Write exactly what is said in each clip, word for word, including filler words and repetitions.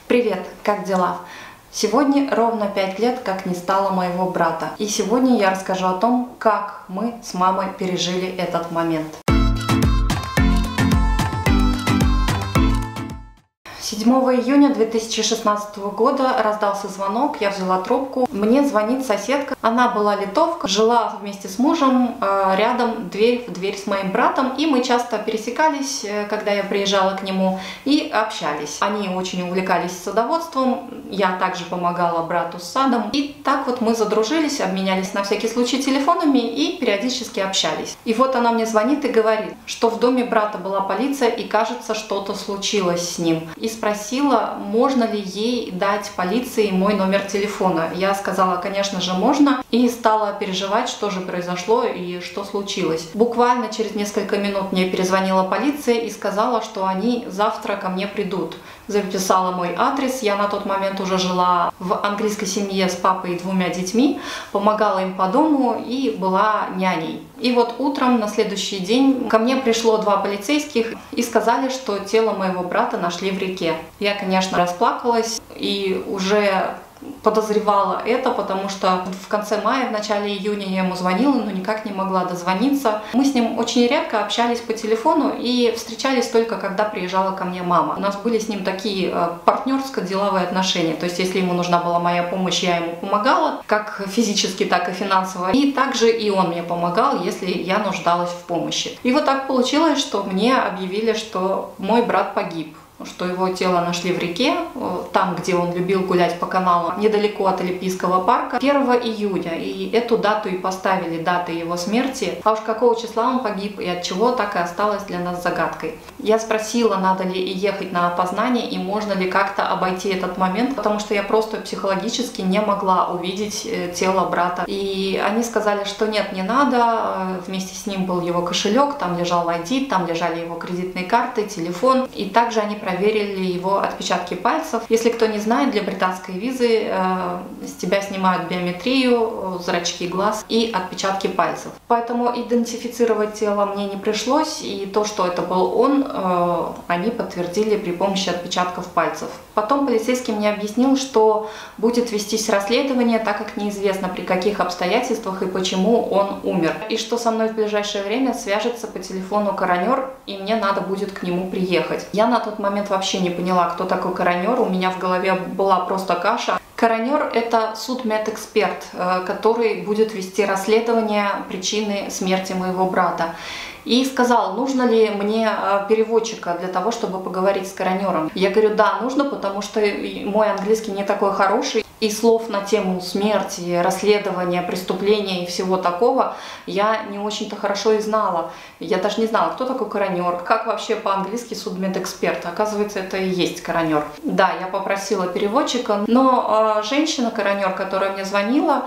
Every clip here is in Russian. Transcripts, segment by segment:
Привет, как дела? Сегодня ровно пять лет, как не стало моего брата. И сегодня я расскажу о том, как мы с мамой пережили этот момент. седьмого июня две тысячи шестнадцатого года раздался звонок, я взяла трубку. Мне звонит соседка, она была литовка, жила вместе с мужем э, рядом, дверь в дверь с моим братом, и мы часто пересекались, э, когда я приезжала к нему, и общались. Они очень увлекались садоводством, я также помогала брату с садом, и так вот мы задружились, обменялись на всякий случай телефонами и периодически общались. И вот она мне звонит и говорит, что в доме брата была полиция и, кажется, что-то случилось с ним. И спросила, можно ли ей дать полиции мой номер телефона. Я сказала, конечно же, можно, и стала переживать, что же произошло и что случилось. Буквально через несколько минут мне перезвонила полиция и сказала, что они завтра ко мне придут. Записала мой адрес, я на тот момент уже жила в английской семье с папой и двумя детьми, помогала им по дому и была няней. И вот утром на следующий день ко мне пришло два полицейских и сказали, что тело моего брата нашли в реке. Я, конечно, расплакалась и уже подозревала это, потому что в конце мая, в начале июня я ему звонила, но никак не могла дозвониться. Мы с ним очень редко общались по телефону и встречались только, когда приезжала ко мне мама. У нас были с ним такие партнерско-деловые отношения, то есть если ему нужна была моя помощь, я ему помогала, как физически, так и финансово, и также и он мне помогал, если я нуждалась в помощи. И вот так получилось, что мне объявили, что мой брат погиб, что его тело нашли в реке, там, где он любил гулять по каналу, недалеко от Олимпийского парка, первого июня. И эту дату и поставили, даты его смерти. А уж какого числа он погиб и от чего, так и осталось для нас загадкой. Я спросила, надо ли ехать на опознание и можно ли как-то обойти этот момент, потому что я просто психологически не могла увидеть тело брата. И они сказали, что нет, не надо. Вместе с ним был его кошелек, там лежал ай ди, там лежали его кредитные карты, телефон. И также они проверили его отпечатки пальцев. Если кто не знает, для британской визы э, с тебя снимают биометрию, зрачки глаз и отпечатки пальцев. Поэтому идентифицировать тело мне не пришлось, и то, что это был он, э, они подтвердили при помощи отпечатков пальцев. Потом полицейский мне объяснил, что будет вестись расследование, так как неизвестно, при каких обстоятельствах и почему он умер. И что со мной в ближайшее время свяжется по телефону коронер, и мне надо будет к нему приехать. Я на тот момент вообще не поняла, кто такой коронер, у меня в голове была просто каша. Коронер – это судмедэксперт, который будет вести расследование причины смерти моего брата. И сказал, нужно ли мне переводчика для того, чтобы поговорить с коронером. Я говорю, да, нужно, потому что мой английский не такой хороший. И слов на тему смерти, расследования, преступления и всего такого я не очень-то хорошо и знала. Я даже не знала, кто такой коронер, как вообще по-английски судмедэксперт. Оказывается, это и есть коронер. Да, я попросила переводчика, но э, женщина-коронер, которая мне звонила,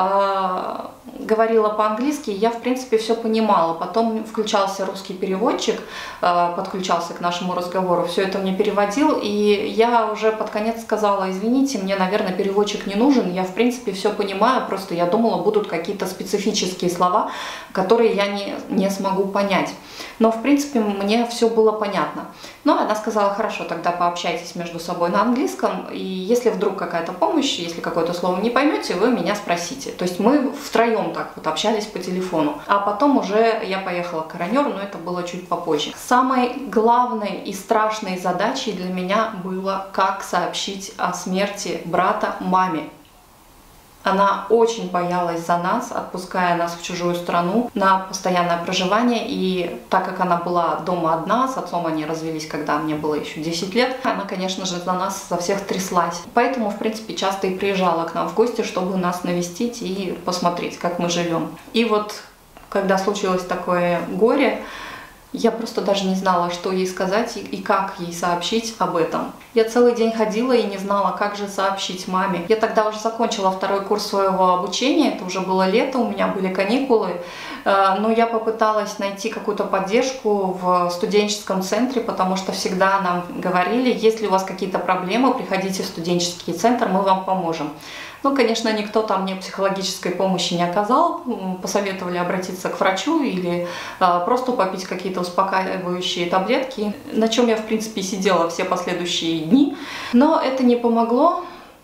э, говорила по-английски, я, в принципе, все понимала. Потом включался русский переводчик, э, подключался к нашему разговору, все это мне переводил, и я уже под конец сказала, извините, мне, наверное, переводчик не нужен, я в принципе все понимаю, просто я думала, будут какие-то специфические слова, которые я не, не смогу понять. Но в принципе мне все было понятно. Но она сказала, хорошо, тогда пообщайтесь между собой на английском, и если вдруг какая-то помощь, если какое-то слово не поймете, вы меня спросите. То есть мы втроем так вот общались по телефону. А потом уже я поехала к коронеру, но это было чуть попозже. Самой главной и страшной задачей для меня было, как сообщить о смерти брата маме. Она очень боялась за нас, отпуская нас в чужую страну на постоянное проживание. И так как она была дома одна, с отцом они развелись, когда мне было еще десять лет, она, конечно же, за нас за всех тряслась. Поэтому, в принципе, часто и приезжала к нам в гости, чтобы нас навестить и посмотреть, как мы живем. И вот, когда случилось такое горе, я просто даже не знала, что ей сказать и как ей сообщить об этом. Я целый день ходила и не знала, как же сообщить маме. Я тогда уже закончила второй курс своего обучения, это уже было лето, у меня были каникулы, но я попыталась найти какую-то поддержку в студенческом центре, потому что всегда нам говорили, если у вас какие-то проблемы, приходите в студенческий центр, мы вам поможем. Ну, конечно, никто там мне психологической помощи не оказал, посоветовали обратиться к врачу или просто попить какие-то какие-то успокаивающие таблетки, на чем я, в принципе, сидела все последующие дни. Но это не помогло,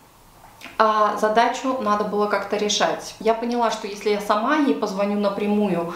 а задачу надо было как-то решать. Я поняла, что если я сама ей позвоню напрямую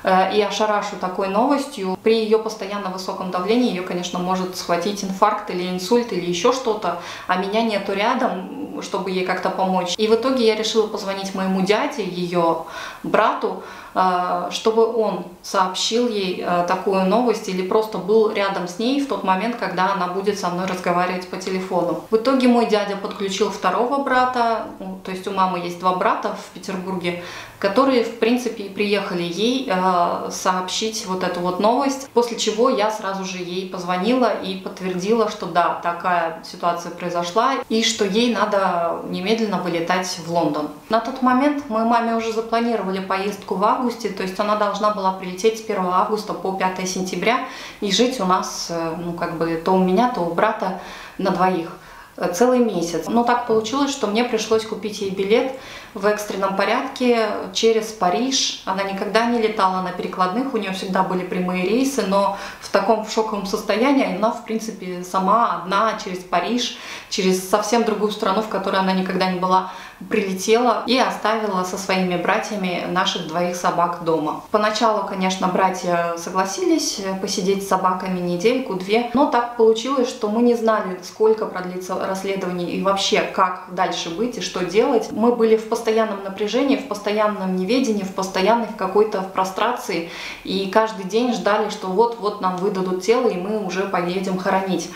и ошарашу такой новостью, при ее постоянно высоком давлении ее, конечно, может схватить инфаркт или инсульт или еще что-то, а меня нету рядом, чтобы ей как-то помочь. И в итоге я решила позвонить моему дяде, ее брату, чтобы он сообщил ей такую новость или просто был рядом с ней в тот момент, когда она будет со мной разговаривать по телефону. В итоге мой дядя подключил второго брата, то есть у мамы есть два брата в Петербурге, которые, в принципе, приехали ей э, сообщить вот эту вот новость, после чего я сразу же ей позвонила и подтвердила, что да, такая ситуация произошла, и что ей надо немедленно вылетать в Лондон. На тот момент мы маме уже запланировали поездку в августе, то есть она должна была прилететь с первого августа по пятое сентября и жить у нас, ну как бы, то у меня, то у брата на двоих целый месяц. Но так получилось, что мне пришлось купить ей билет в экстренном порядке через Париж. Она никогда не летала на перекладных, у нее всегда были прямые рейсы, но в таком шоковом состоянии она, в принципе, сама одна через Париж, через совсем другую страну, в которой она никогда не была, прилетела и оставила со своими братьями наших двоих собак дома. Поначалу, конечно, братья согласились посидеть с собаками недельку-две, но так получилось, что мы не знали, сколько продлится расследование и вообще, как дальше быть и что делать. Мы были в постоянном напряжении, в постоянном неведении, в постоянной в какой-то прострации, и каждый день ждали, что вот-вот нам выдадут тело, и мы уже поедем хоронить.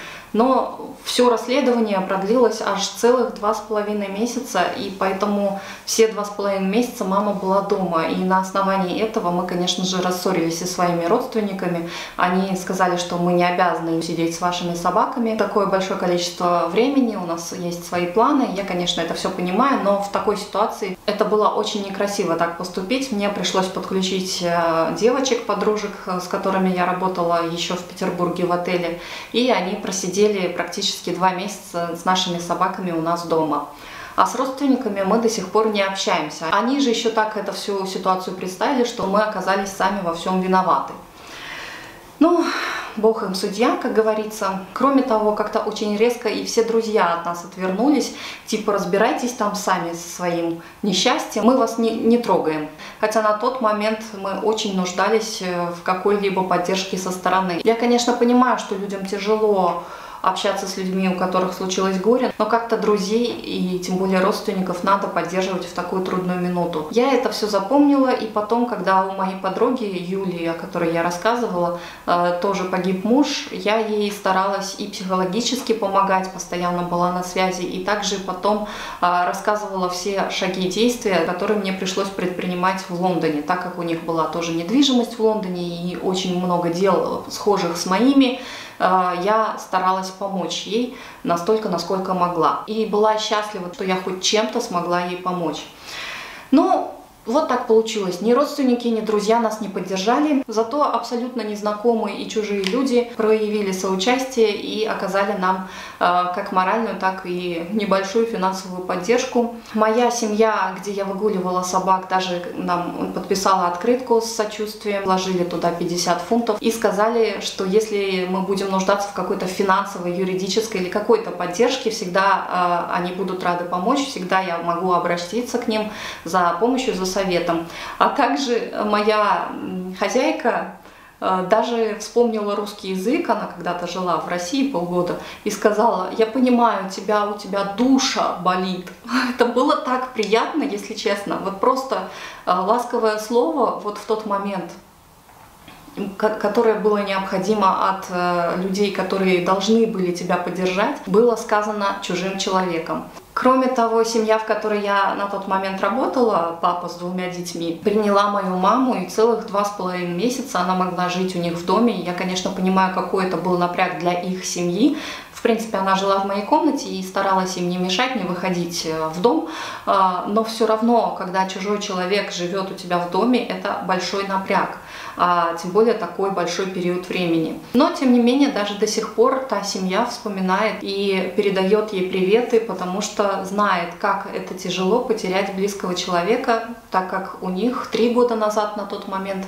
Но все расследование продлилось аж целых два с половиной месяца, и поэтому все два с половиной месяца мама была дома. И на основании этого мы, конечно же, рассорились со своими родственниками. Они сказали, что мы не обязаны сидеть с вашими собаками такое большое количество времени, у нас есть свои планы. Я, конечно, это все понимаю, но в такой ситуации это было очень некрасиво так поступить. Мне пришлось подключить девочек, подружек, с которыми я работала еще в Петербурге в отеле, и они просидели практически два месяца с нашими собаками у нас дома. А с родственниками мы до сих пор не общаемся. Они же еще так эту всю ситуацию представили, что мы оказались сами во всем виноваты. Ну, Бог им судья, как говорится. Кроме того, как-то очень резко и все друзья от нас отвернулись, типа разбирайтесь там сами со своим несчастьем, мы вас не, не трогаем. Хотя на тот момент мы очень нуждались в какой-либо поддержке со стороны. Я, конечно, понимаю, что людям тяжело общаться с людьми, у которых случилось горе, но как-то друзей и тем более родственников надо поддерживать в такую трудную минуту. Я это все запомнила, и потом, когда у моей подруги Юлии, о которой я рассказывала, тоже погиб муж, я ей старалась и психологически помогать, постоянно была на связи, и также потом рассказывала все шаги и действия, которые мне пришлось предпринимать в Лондоне, так как у них была тоже недвижимость в Лондоне и очень много дел схожих с моими. Я старалась помочь ей настолько, насколько могла. И была счастлива, что я хоть чем-то смогла ей помочь. Но вот так получилось. Ни родственники, ни друзья нас не поддержали. Зато абсолютно незнакомые и чужие люди проявили соучастие и оказали нам э, как моральную, так и небольшую финансовую поддержку. Моя семья, где я выгуливала собак, даже нам подписала открытку с сочувствием, вложили туда пятьдесят фунтов и сказали, что если мы будем нуждаться в какой-то финансовой, юридической или какой-то поддержке, всегда э, они будут рады помочь, всегда я могу обратиться к ним за помощью, за советом. А также моя хозяйка э, даже вспомнила русский язык, она когда-то жила в России полгода, и сказала: я понимаю тебя, у тебя душа болит. Это было так приятно, если честно. Вот просто э, ласковое слово вот в тот момент, которое было необходимо от э, людей, которые должны были тебя поддержать, было сказано чужим человеком. Кроме того, семья, в которой я на тот момент работала, папа с двумя детьми, приняла мою маму, и целых два с половиной месяца она могла жить у них в доме. Я, конечно, понимаю, какой это был напряг для их семьи, в В принципе, она жила в моей комнате и старалась им не мешать, не выходить в дом, но все равно, когда чужой человек живет у тебя в доме, это большой напряг, а тем более такой большой период времени. Но, тем не менее, даже до сих пор та семья вспоминает и передает ей приветы, потому что знает, как это тяжело потерять близкого человека, так как у них три года назад на тот момент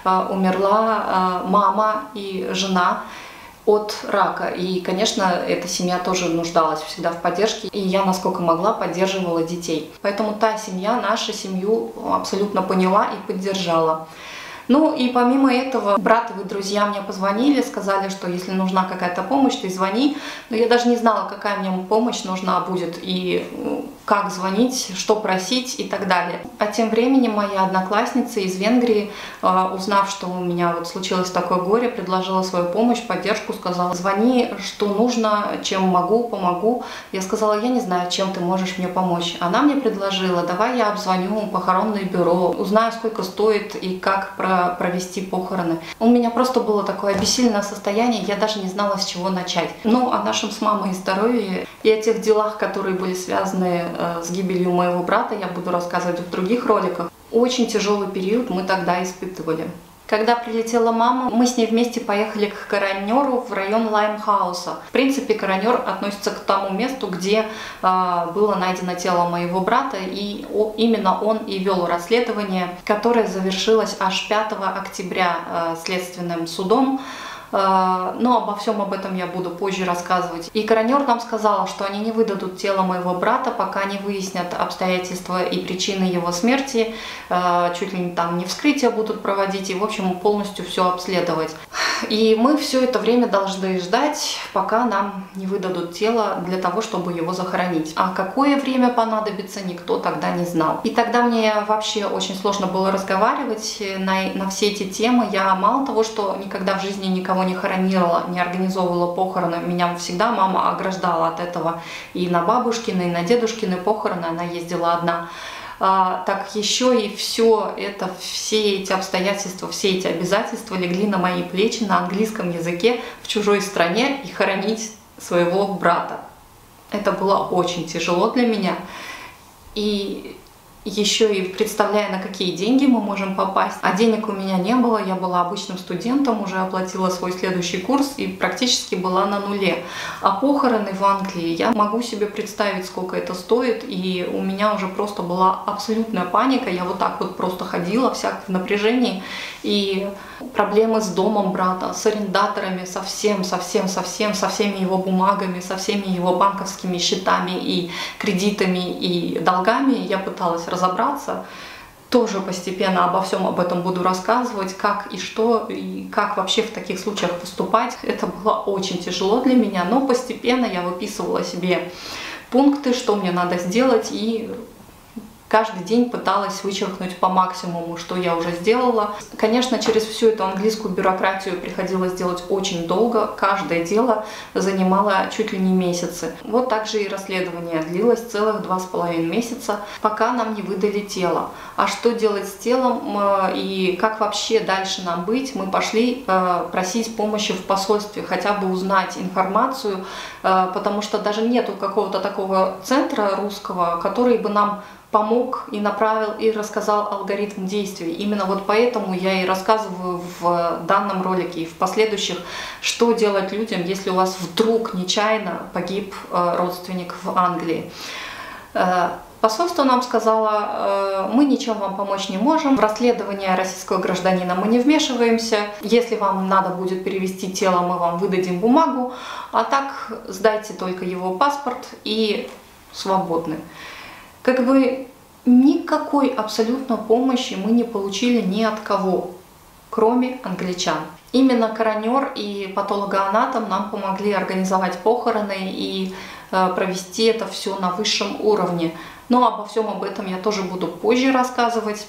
умерла мама и жена от рака. И, конечно, эта семья тоже нуждалась всегда в поддержке, и я, насколько могла, поддерживала детей. Поэтому та семья нашу семью абсолютно поняла и поддержала. Ну и помимо этого, братовы друзья мне позвонили, сказали, что если нужна какая-то помощь, ты звони. Но я даже не знала, какая мне помощь нужна будет и как звонить, что просить и так далее. А тем временем моя одноклассница из Венгрии, узнав, что у меня вот случилось такое горе, предложила свою помощь, поддержку, сказала: звони, что нужно, чем могу, помогу. Я сказала: я не знаю, чем ты можешь мне помочь. Она мне предложила: давай я обзвоню похоронное бюро, узнаю, сколько стоит и как про провести похороны. У меня просто было такое обессиленное состояние, я даже не знала, с чего начать. Ну, о нашем с мамой здоровье и о тех делах, которые были связаны э, с гибелью моего брата, я буду рассказывать в других роликах. Очень тяжелый период мы тогда испытывали. Когда прилетела мама, мы с ней вместе поехали к коронеру в район Лаймхауса. В принципе, коронер относится к тому месту, где э, было найдено тело моего брата, и о, именно он и вел расследование, которое завершилось аж пятого октября э, следственным судом. Но обо всем об этом я буду позже рассказывать. И коронер нам сказала, что они не выдадут тело моего брата, пока не выяснят обстоятельства и причины его смерти. Чуть ли не там не вскрытие будут проводить и, в общем, полностью все обследовать. И мы все это время должны ждать, пока нам не выдадут тело для того, чтобы его захоронить. А какое время понадобится, никто тогда не знал. И тогда мне вообще очень сложно было разговаривать на, на все эти темы. Я мало того, что никогда в жизни никого не хоронировала, не организовывала похороны, меня всегда мама ограждала от этого. И на бабушкины, и на дедушкины похороны она ездила одна. А, так еще и все это, все эти обстоятельства, все эти обязательства легли на мои плечи на английском языке в чужой стране и хоронить своего брата. Это было очень тяжело для меня. И еще и представляя, на какие деньги мы можем попасть. А денег у меня не было, я была обычным студентом, уже оплатила свой следующий курс и практически была на нуле. А похороны в Англии, я могу себе представить, сколько это стоит, и у меня уже просто была абсолютная паника, я вот так вот просто ходила, вся в напряжении, и проблемы с домом брата, с арендаторами, со всем, со всем, со всем, со всеми его бумагами, со всеми его банковскими счетами и кредитами и долгами я пыталась разобраться. Тоже постепенно обо всем об этом буду рассказывать, как и что, и как вообще в таких случаях поступать. Это было очень тяжело для меня, но постепенно я выписывала себе пункты, что мне надо сделать, и каждый день пыталась вычеркнуть по максимуму, что я уже сделала. Конечно, через всю эту английскую бюрократию приходилось делать очень долго. Каждое дело занимало чуть ли не месяцы. Вот так же и расследование длилось целых два с половиной месяца, пока нам не выдали тело. А что делать с телом и как вообще дальше нам быть, мы пошли просить помощи в посольстве, хотя бы узнать информацию, потому что даже нету какого-то такого центра русского, который бы нам помог и направил и рассказал алгоритм действий. Именно вот поэтому я и рассказываю в данном ролике и в последующих, что делать людям, если у вас вдруг нечаянно погиб родственник в Англии. Посольство нам сказало: мы ничем вам помочь не можем, в расследование российского гражданина мы не вмешиваемся, если вам надо будет перевести тело, мы вам выдадим бумагу, а так сдайте только его паспорт и свободны. Как бы никакой абсолютно помощи мы не получили ни от кого, кроме англичан. Именно коронер и патологоанатом нам помогли организовать похороны и э, провести это все на высшем уровне. Но обо всем об этом я тоже буду позже рассказывать.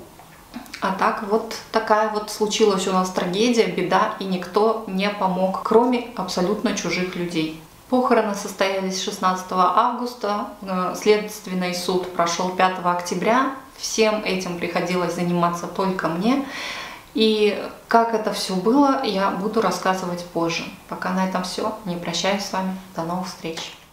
А так вот такая вот случилась у нас трагедия, беда, и никто не помог, кроме абсолютно чужих людей. Похороны состоялись шестнадцатого августа, следственный суд прошел пятого октября, всем этим приходилось заниматься только мне. И как это все было, я буду рассказывать позже. Пока на этом все. Не прощаюсь с вами. До новых встреч.